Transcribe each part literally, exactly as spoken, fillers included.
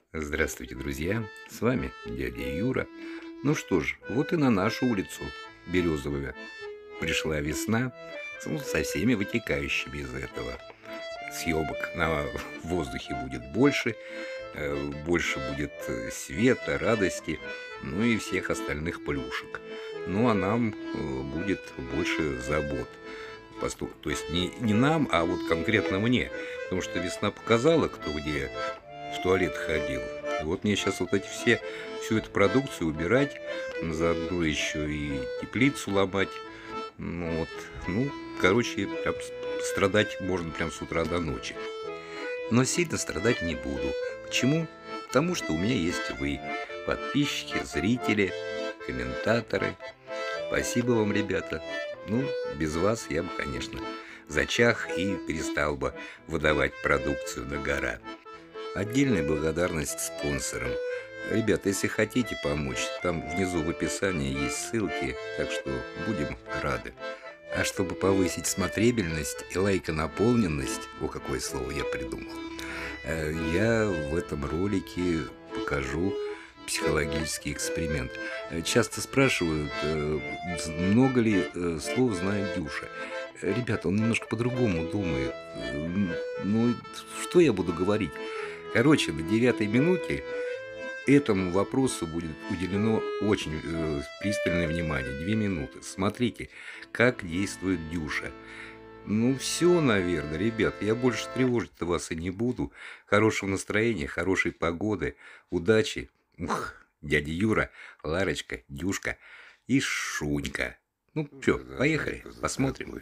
Здравствуйте, друзья! С вами дядя Юра. Ну что ж, вот и на нашу улицу Березовую пришла весна, ну, со всеми вытекающими из этого. Съемок на воздухе будет больше, больше будет света, радости, ну и всех остальных плюшек. Ну а нам будет больше забот. То есть не, не нам, а вот конкретно мне. Потому что весна показала, кто где в туалет ходил. И вот мне сейчас вот эти все, всю эту продукцию убирать, заодно еще и теплицу ломать. Ну, вот, ну, короче, прям страдать можно прям с утра до ночи. Но сильно страдать не буду. Почему? Потому что у меня есть вы, подписчики, зрители, комментаторы. Спасибо вам, ребята. Ну, без вас я бы, конечно, зачах и перестал бы выдавать продукцию на гора. Отдельная благодарность спонсорам. Ребята, если хотите помочь, там внизу в описании есть ссылки, так что будем рады. А чтобы повысить смотрибельность и лайконаполненность, о, какое слово я придумал, я в этом ролике покажу психологический эксперимент. Часто спрашивают, много ли слов знает Дюша. Ребята, он немножко по-другому думает. Ну, что я буду говорить? Короче, на девятой минуте этому вопросу будет уделено очень э, пристальное внимание. Две минуты. Смотрите, как действует Дюша. Ну, все, наверное, ребят. Я больше тревожить вас и не буду. Хорошего настроения, хорошей погоды, удачи. Ух, дядя Юра, Ларочка, Дюшка и Шунька. Ну, что, поехали, посмотрим.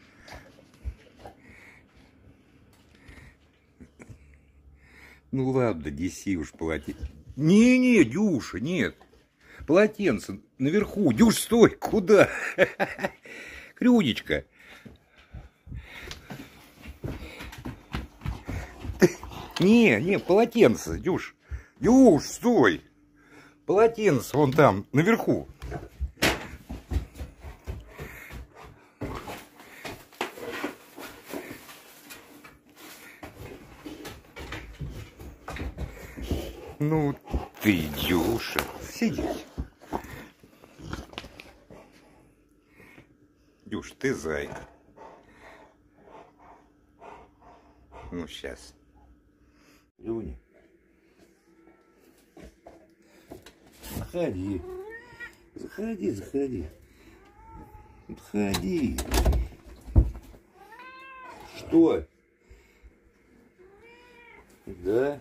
Ну ладно, неси уж полотенце. Не-не, Дюша, нет. Полотенце наверху. Дюш, стой, куда? Крюнечка. Не, не, полотенце, Дюш. Дюш, стой. Полотенце вон там, наверху. Ну ты, Дюша, сиди. Дюш, ты зайка. Ну, сейчас. Люня. Заходи. Заходи, заходи. Заходи. Что? Да?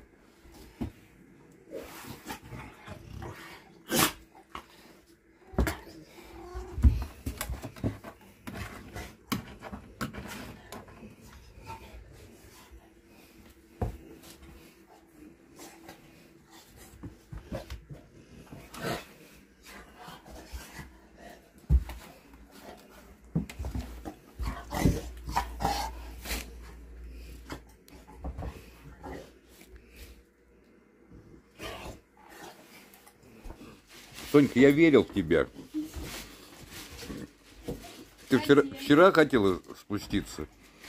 Сонька, я верил в тебя. Ты вчера, вчера хотела спуститься?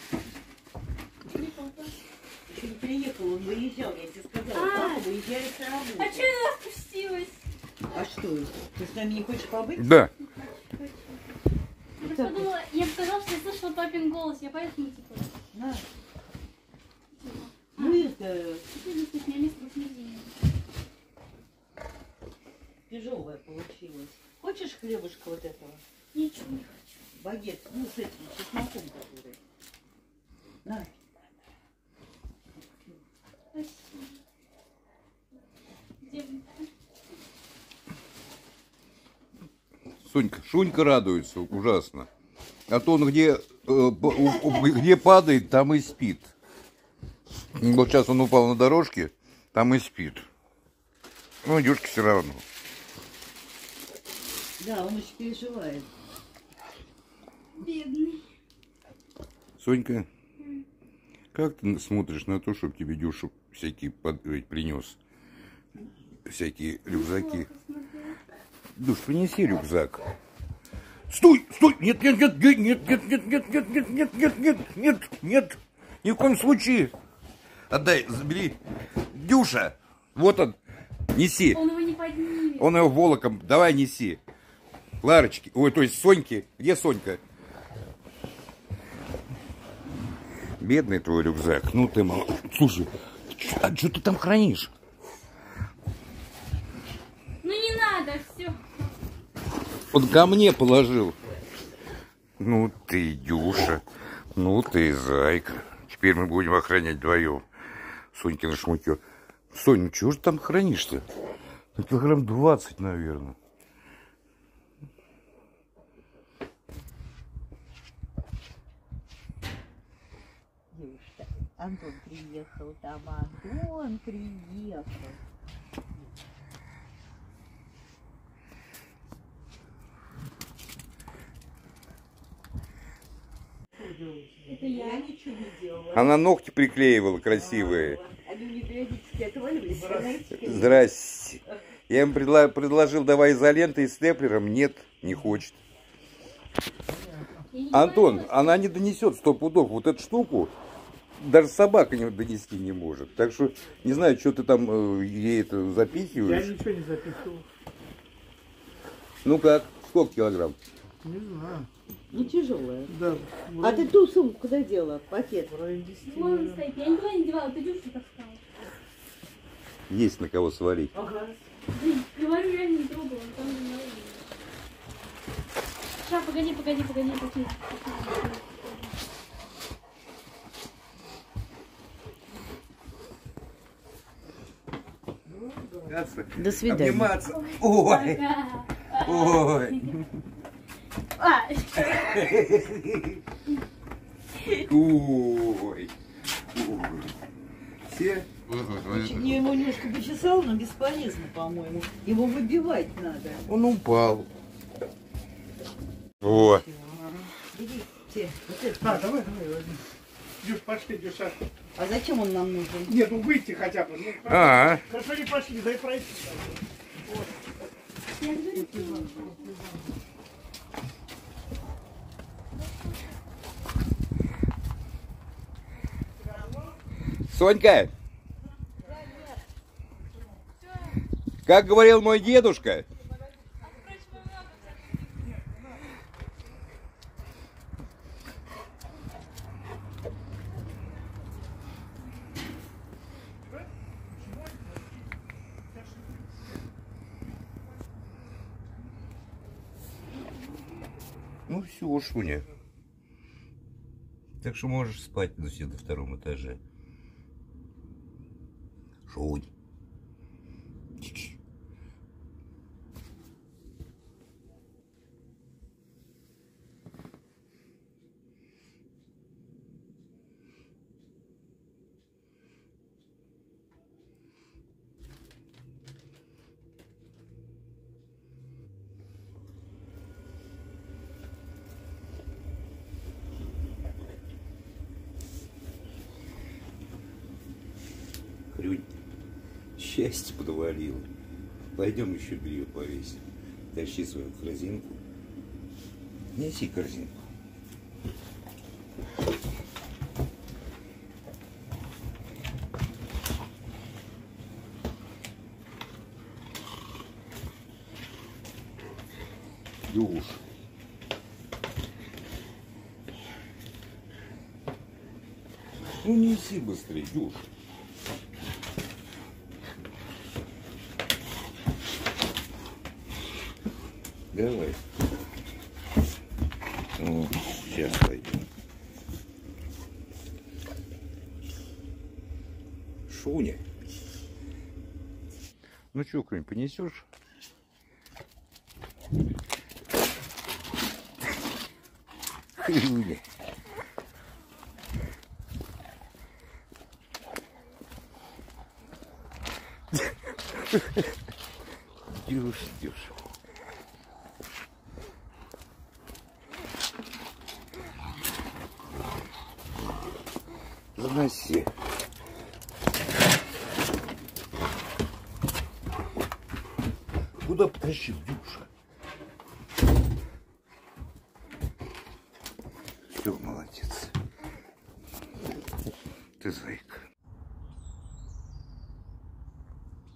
Ты не приехал, он выезжал, я тебе сказала. Папа выезжает с работы. А что я спустилась? А что, ты с нами не хочешь побыть? Да. Я подумала, я сказала, что я слышала папин голос, я поэтому типа. На. Ну это... Тяжелая получилась. Хочешь хлебушка вот этого? Ничего не хочу. Багет, ну с этим чесноком который. На. Спасибо. Где вы? Сонька, Шунька радуется ужасно. А то он где, э, где падает, там и спит. Вот сейчас он упал на дорожке, там и спит. Ну, Дюшка все равно. Да, он очень переживает. Бедный. Сонька, как ты смотришь на то, чтобы тебе Дюша всякие под... принес? Всякие рюкзаки. Душ, принеси рюкзак. Стой, стой! Нет, нет, нет, нет, нет, нет, нет, нет, нет, нет, нет, нет, нет, нет, нет, ни в коем случае. Отдай, забери. Дюша, Вот он. Неси. Он его не поднимет. Он его волоком. Давай неси. Ларочки. Ой, то есть Соньки. Где Сонька? Бедный твой рюкзак. Ну ты мол... Слушай, а что ты там хранишь? Ну не надо, все. Он ко мне положил. Ну ты, Дюша. Ну ты, зайка. Теперь мы будем охранять вдвоем. Сонькина шмутье. Сонь, ну чего же там хранишь-то? Ну, килограмм двадцать, наверное. Девушка, Антон приехал, там Антон приехал. Это я. Ничего не делала. Она ногти приклеивала красивые. Они мне периодически отваливались. Здрасте. Здрасте. Я им предла- предложил, давай изолентой и степлером. Нет, не хочет. Я не Антон, боюсь. она не донесет сто пудов. Вот эту штуку даже собака не донести не может. Так что, не знаю, что ты там э, ей это Я запихиваешь. ничего не записывал. Ну как, сколько килограмм? Не знаю. Не тяжелая. Да. А ты ту сумку куда дела? Пакет. В районе десяти, Вон он наверное. стоит. Я никуда не девала, ты Дюшу таскала. Есть на кого свалить. Ага. Блин, говорю, я не трогала, он там не надо. Сейчас, погоди, погоди, погоди, погоди. До свидания. Обниматься. Ой, Пока. ой. А, Ой. Ой. Все? Я ему немножко почесал, но бесполезно, по-моему. Его выбивать надо. Он упал. О, Идите. Вот это. А, давай, давай, возьми. Дюш, пошли, Дюша. А зачем он нам нужен? Нет, ну выйти хотя бы. Ну, а, хорошо, не пошли, дай пройти. я говорю, Сонька, как говорил мой дедушка, ну все, Шуня. Так что можешь спать на все на втором этаже. Шунь. Чич. Хрюнь. Счастье подвалило. Пойдем еще белье повесим. Тащи свою корзинку. Неси корзинку. Дюш. Ну неси быстрее, Дюш. Давай. О, сейчас пойдем. Шуня. Ну что, Крым, понесешь? Хрюня. Дюш, Дюш. Заноси. Куда потащил, Дюша? Все, молодец. Ты зайка.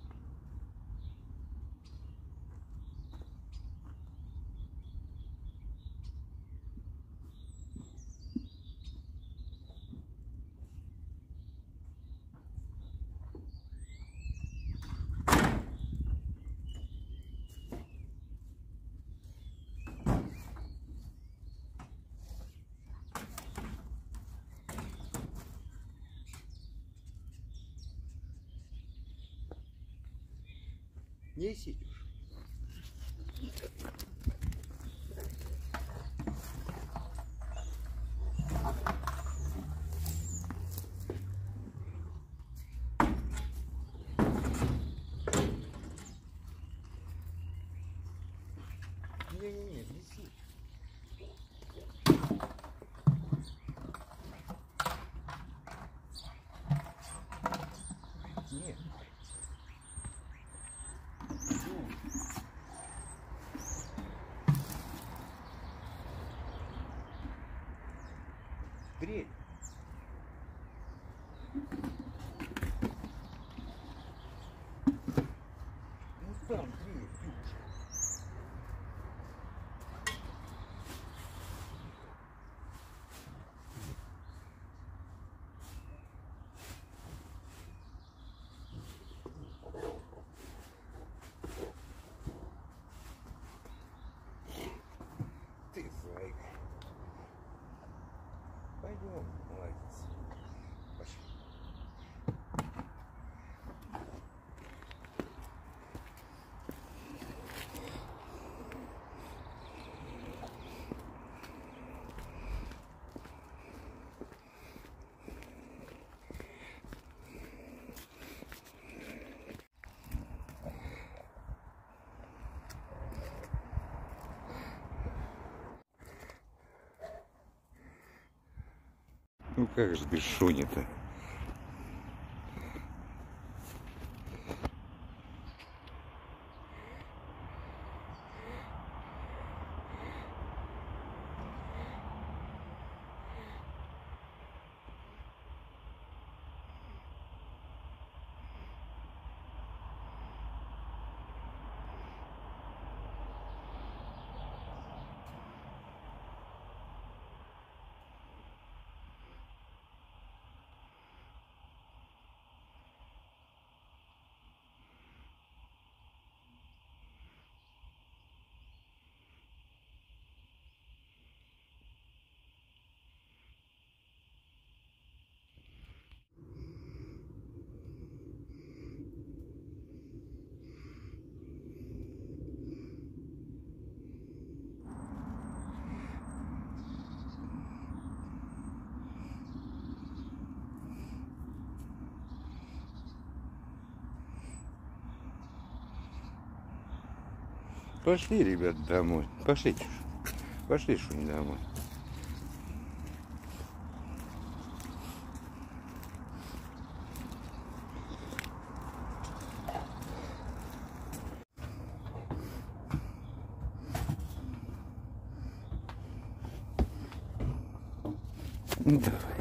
Не сидишь. Не-не-не, неси. Нет. Дрель. Ну там дрель, Юша. Ты зайка. Пойдем, молодец. Пошли. Ну как же без Шуни-то? Пошли, ребят, домой. Пошли, Чуш. Пошли, Шунь, домой. Давай.